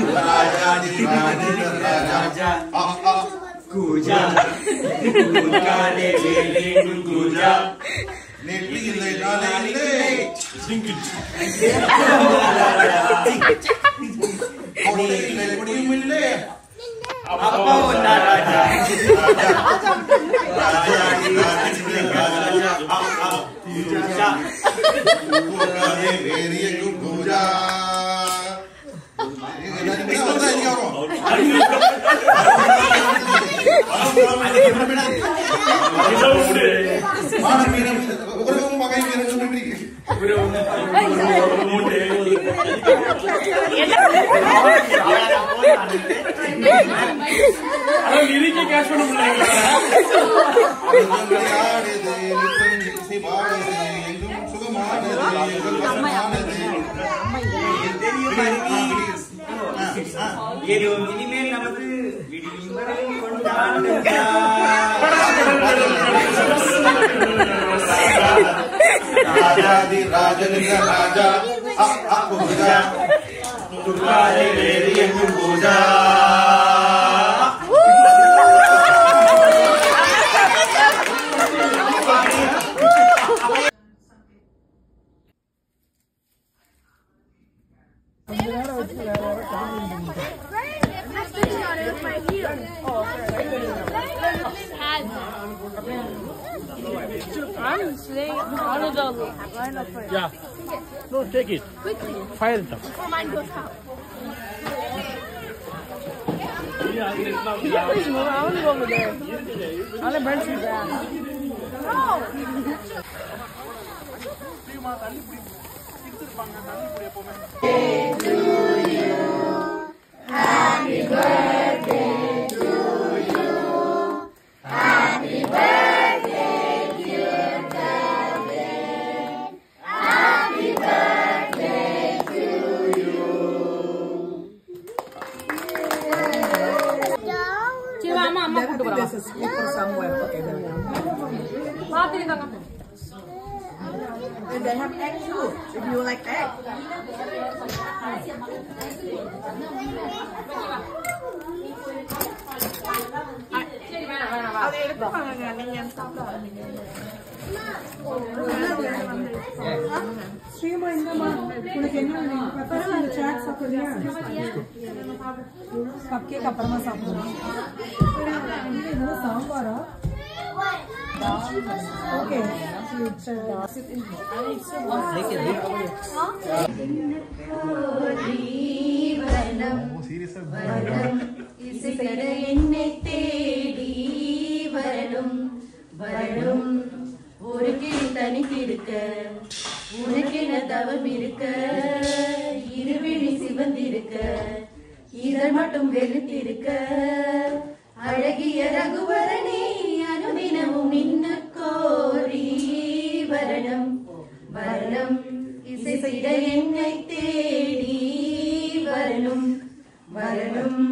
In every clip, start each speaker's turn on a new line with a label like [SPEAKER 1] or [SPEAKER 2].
[SPEAKER 1] Raja di Raja. Kuja. Kale lele kuja. Netli lele. Single. Mille. Apa onda raja. Raja di raja. Kuja. Kale lele kuja. Raja di raja, aku puja, tukare beri aku puja.
[SPEAKER 2] Yeah. No, take it.
[SPEAKER 3] Quickly.
[SPEAKER 2] Fire it up.
[SPEAKER 3] Before mine goes out.
[SPEAKER 2] Yeah,
[SPEAKER 3] Please move. I want to go over there. I want to burn some grass. No! Happy birthday to you. Happy birthday, dear David. Happy birthday to you.
[SPEAKER 4] This is for somewhere. Okay, there we go. And they have egg too, if you like egg. Okay.
[SPEAKER 5] இதழ் மட்டும் வெளுத்திருக்க அழகிய ரகுவரனே அனுதினமும் நின்ன கோரி வரணம் வரணம் இசைசிட என்னை தேடி வரணும் வரணும்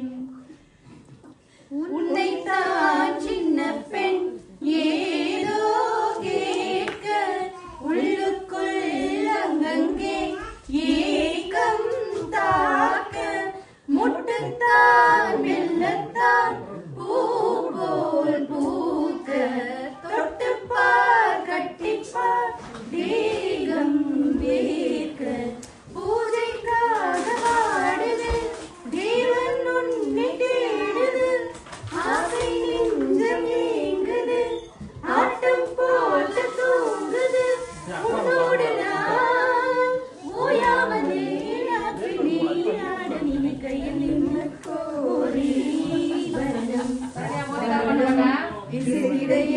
[SPEAKER 5] உன்னைத்தான் சின்ன பெண் ஏதோ கேட்க உள்ளுக்குள் அங்கங்கே ஏக்கம் தாக்க முட்டுத்தான் மெல்லத்தான் பூ போல் பூக்க தொட்டுப்பார் கட்டிப்பார் தேகம் வேர்க்க பூஜைக்காக வாடுது தேவன் உன்னை தேடுது ஆசை நெஞ்சம் ஏங்குது ஆட்டம் போட்டு தூங்குது உன்னோடு நான் ஓயாமலே ராத்திரி நீராட நீ கையில் நின்ன கோரி வரணம் இசையிட